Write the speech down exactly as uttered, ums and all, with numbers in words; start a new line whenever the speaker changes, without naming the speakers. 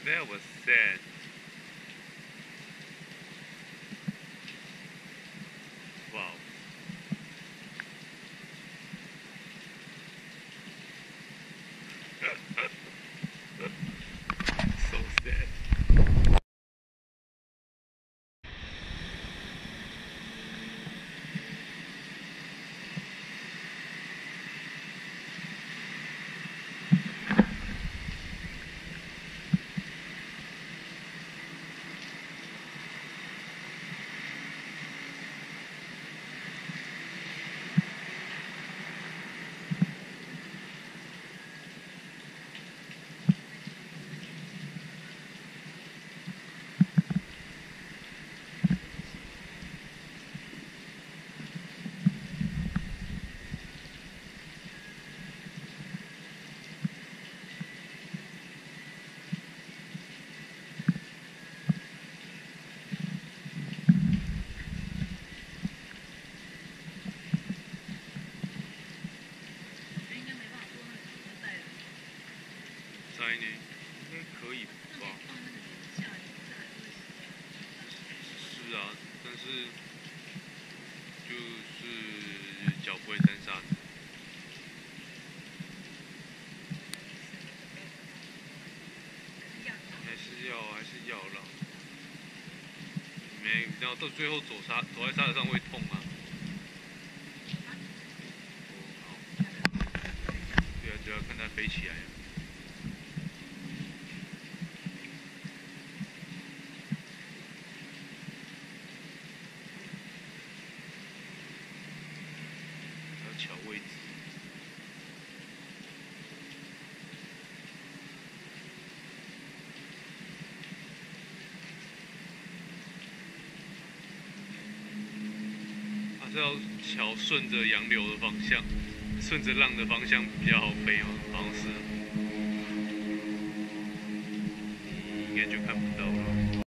That was sad. Wow. So sad.猜呢？应该可以吧？是啊，但是就是脚不会沾沙子。还是要还是要啦。没，然后到最后走沙走在沙子上会痛啊。哦，好。对啊，就要看它飞起来啊。调位置。还是要调顺着洋流的方向，顺着浪的方向比较好飞嘛，好像是。你应该就看不到了。